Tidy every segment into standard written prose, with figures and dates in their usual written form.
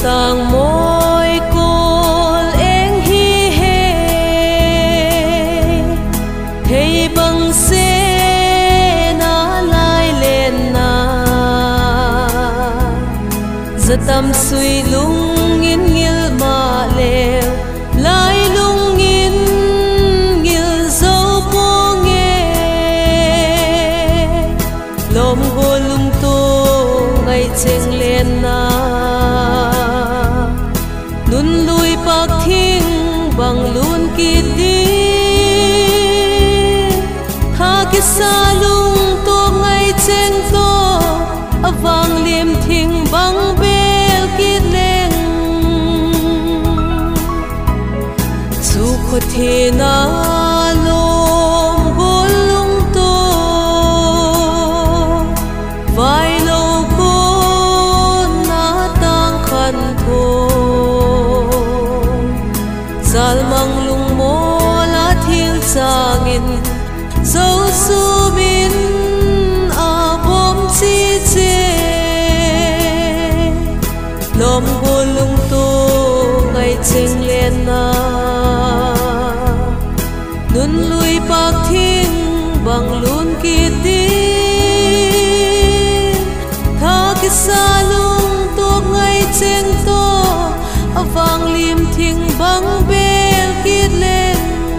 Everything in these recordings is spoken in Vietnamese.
tang môi col eng hi hey bang se na lai len na zatam sui lung in ngil ma le lai lung in ngil zo po nge lom go lung to ngai cheng len na nun lui pak thing bang lun ki ti ha ki sa lung to ngai cheng to avang lim thing bang bel ki leng chu kho the na lom go lung to vai lo ko na tang khan tho zal mang lung mo la thil changin zo su bin a bom chi che lom go lung to ngai cheng len na nun lui pak thing bang lun ki ti tha ki sa lung to ngai cheng to avang lim thing bang bel ki len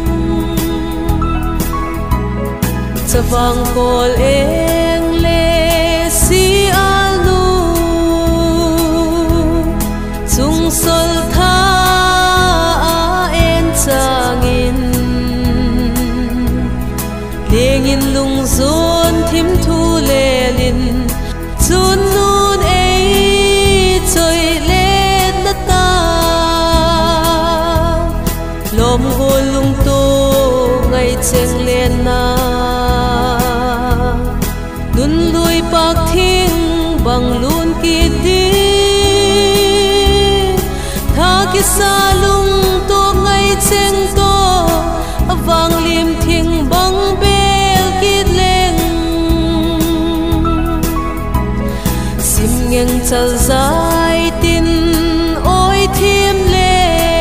chavang kol eng le si alu chung sol tha a en changin lengin lung zon thim thu le lin chun nun ei choi len na ta lom go lung to ngai cheng len na nun lui pak thing bang lun ki ti tha ki sa lung to ngai cheng to avang lim thing bang bel ki leng sim ngeng chal zai tin oi thim le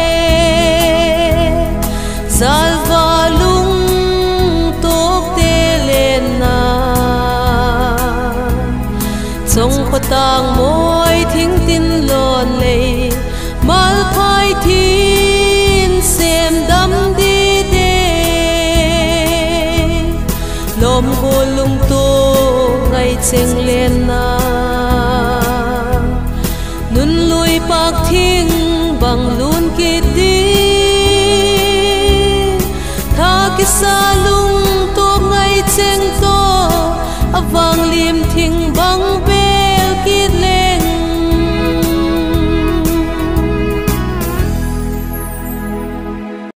zal va lung tok te len na chong kho tang moi thing tin lon le mal phai thin sem dam di de lom go lung to ngai cheng len na nun lui pak thing bang lun ki ti tha ki sa lung to ngai cheng to avang lim thing bang bel ki le